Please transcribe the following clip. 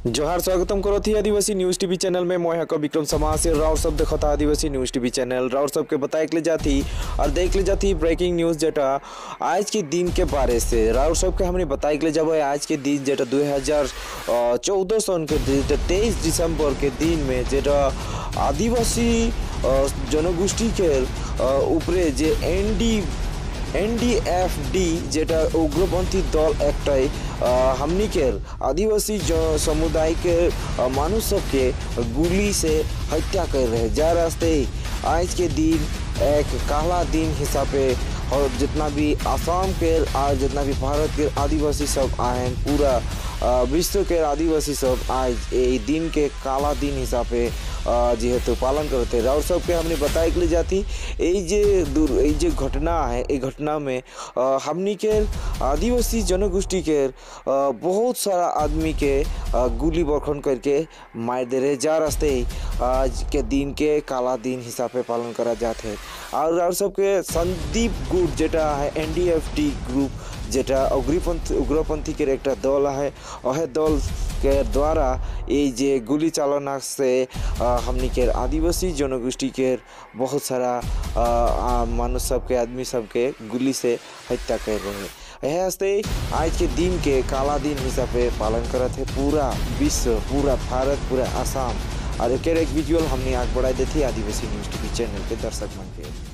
जोहार स्वागतम करो थी आदिवासी न्यूज टीवी चैनल में मोह का विक्रम समाज से राउर सब देखता आदिवासी न्यूज टीवी चैनल राउर सब के बताए ले जाती और देख ले जाती ब्रेकिंग न्यूज जेटा आज के दिन के बारे से राउर सब के हमने बताए ले जब आज के दिन जेटा 2014 सन के 23 दिसंबर के दिन में जेटा आदिवासी जनगोष्ठी के ऊपरे जे एनडीएफडी जेटा उग्रपंथी दल एकटाई हमनी के आदिवासी समुदाय के मानुष सब के गोली से हत्या कर रहे जा रास्ते आज के दिन एक काला दिन हिसाबे और जितना भी आसाम के और जितना भी भारत के आदिवासी सब आए पूरा विश्व के आदिवासी सब आज ये दिन के काला दिन हिसाबे जेहेतु पालन करते हैं और सबके हमने बताए के लिए जाती ये जे घटना है ये घटना में हमनी के आदिवासी जनगोष्ठी के बहुत सारा आदमी के गोली बरखन करके मार दे रहे जा रास्ते आज के दिन के काला दिन हिसाब से पालन करा जाते हैं और सबके संदीप गुट जेटा है एनडीएफडी ग्रुप जेटा उग्रपंथी के एक दल है वह दल के द्वारा ये जे गोली चालना से हमनी के आदिवासी जनगोष्ठी के बहुत सारा मानुष सबके आदमी सबके गोली से हत्या कर रहे हैं। यह आज के दिन के काला दिन हिसाब से पालन करते पूरा विश्व पूरा भारत पूरा आसाम और एक विजुअल हमने आग बढ़ा देती आदिवासी न्यूज टीवी चैनल के दर्शक मन के।